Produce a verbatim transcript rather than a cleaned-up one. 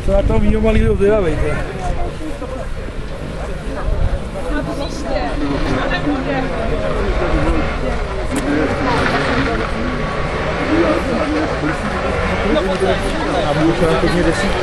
Co na toho mýho malýho zvědavejte. A budu to jako mě desítku.